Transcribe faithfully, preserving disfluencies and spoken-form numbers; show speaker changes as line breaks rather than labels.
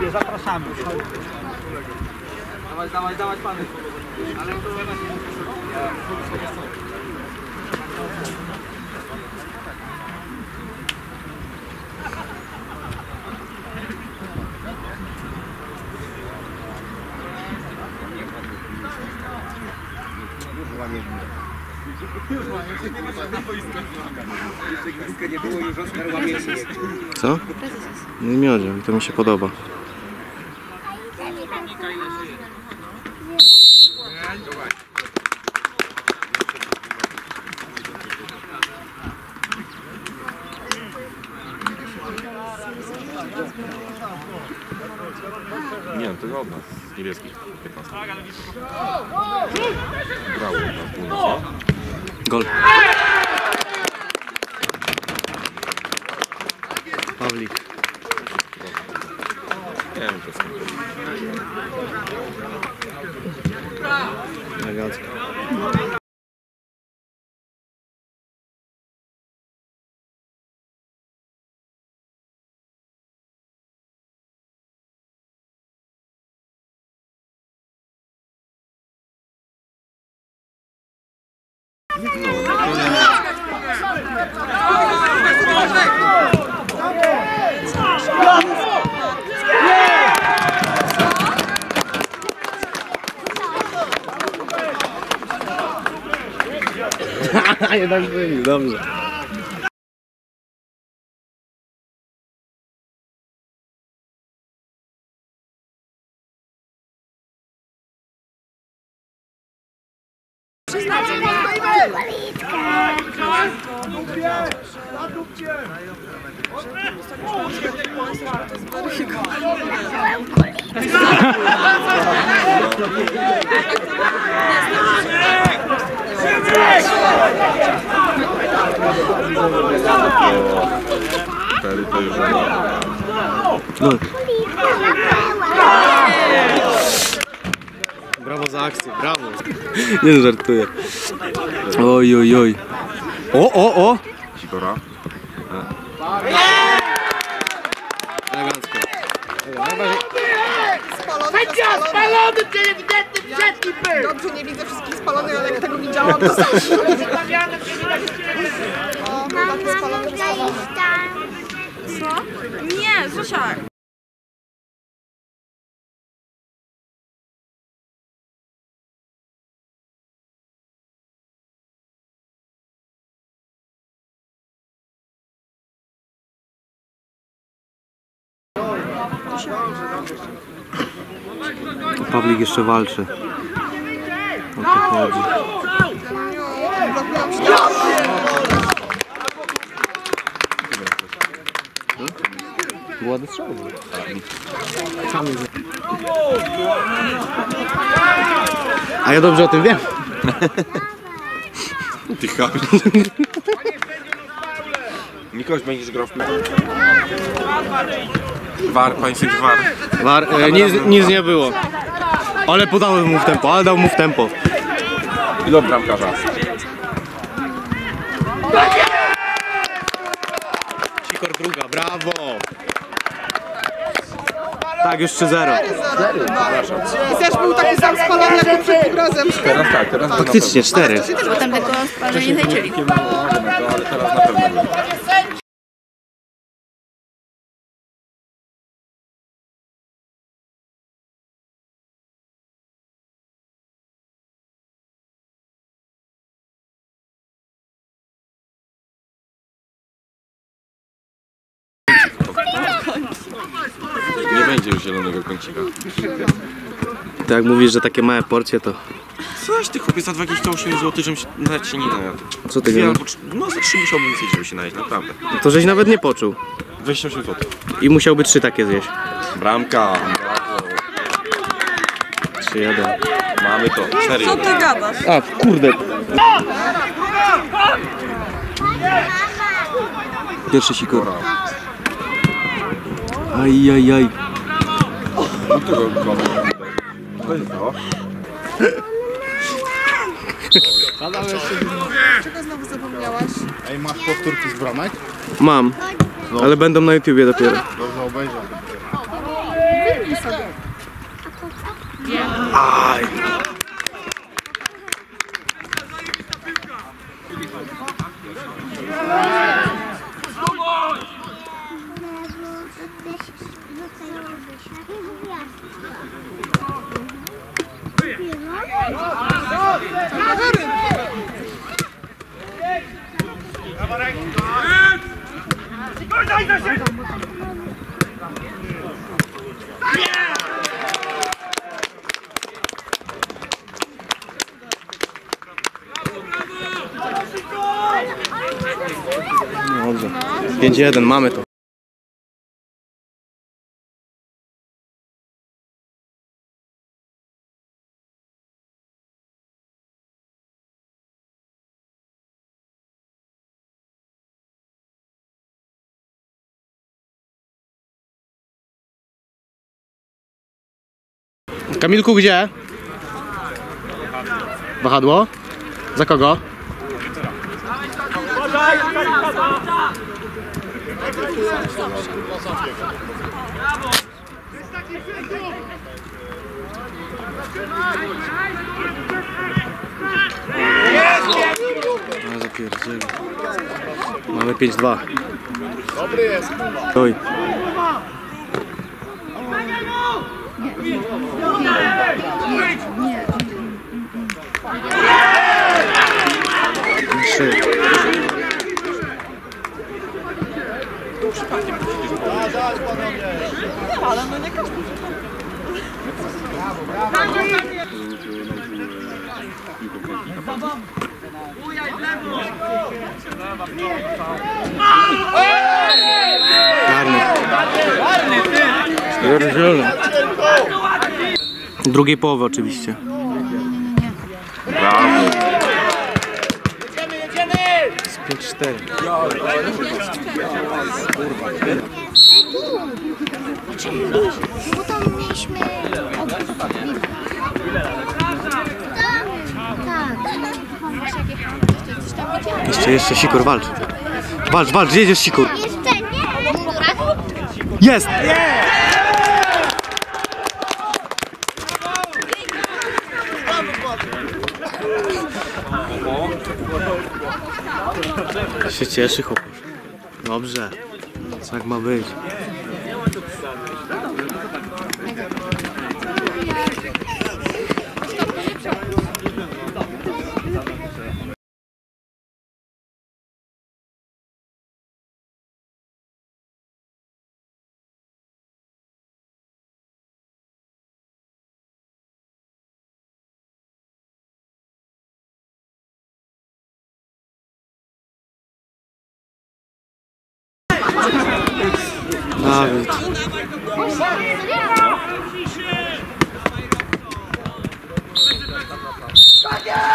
Panowie, zapraszamy.
Dawaj, dawaj, dawaj pany. Ale to
Co? No miodzie, to mi się podoba.
Nie, to od nas, z niebieskich. piętnaście. Brawo na północy.
Gol. Pawlik.
Nie wiem, co jest.
Elegancko. Jednak byli, dobrze. No. Brawo za akcję, brawo. Nie no, żartuję. Oj, oj, oj. O, o, o!
Sikora.
Elegancko.
Sędzia spalony, ewidentny przedni był! Dobrze, nie widzę wszystkich spalonych, ale jak tego widziałam, to zawsze. O, taki spalony, że spalony.
Co? Nie, Zosia.
Pawlik jeszcze walczy. O to chodzi. Ładny strzał. A ja dobrze o tym wiem.
Ty chamie. Mikoś, będziesz grał w piłkę. War, panie sędzio, war.
War, e, nic, nic nie było. Ale podałem mu w tempo, ale dał mu w tempo.
I do bramkarza.
Sikor druga, brawo! Tak, już trzy zero.
I też był taki sam spalony, jak przed tym razem.
Teraz tak, teraz
Faktycznie cztery.
Bo tam tego spadła nie zajęli.
ale teraz na pewno. Nie będzie już zielonego kącika.
Tak jak mówisz, że takie małe porcje to...
Coś ty chłopie za dwadzieścia osiem złotych, żebym się nawet się nie najadł.
Co ty
Dwie
gadasz?
albo trzy- No za trzy musiałbym zjeść, żeby się najeść, naprawdę.
To żeś nawet nie poczuł.
dwadzieścia osiem złotych.
I musiałby trzy takie zjeść.
Bramka. Brawo.
trzy jeden.
Mamy to. Cztery.
Co ty gadasz?
A, kurde. Pierwszy sikor. Aj, aj, aj.
No to go go- Co się stało?
Czego znowu zapomniałaś?
Ej, masz powtórki z bramek?
Mam, ale będą na YouTubie dopiero.
Dobrze obejrzał.
sobie.
Aj. Dobrze. pięć jeden, mamy to. Kamilku, gdzie? Wahadło? Za kogo? No zapierdzieli. Mamy pięć dwa.
Dobry jest.
Oj. Trzy.
Ale no nie każdy.
Karny. Drugiej połowy oczywiście.
Brawo.
Z pięć cztery.
Bo tam mieliśmy... Tak.
Jeszcze, jeszcze Sikur walcz. Walcz, walcz, jedziesz Sikur.
Jeszcze nie.
Jest! Się cieszy chłopak. Dobrze. Tak ma być. Dawid.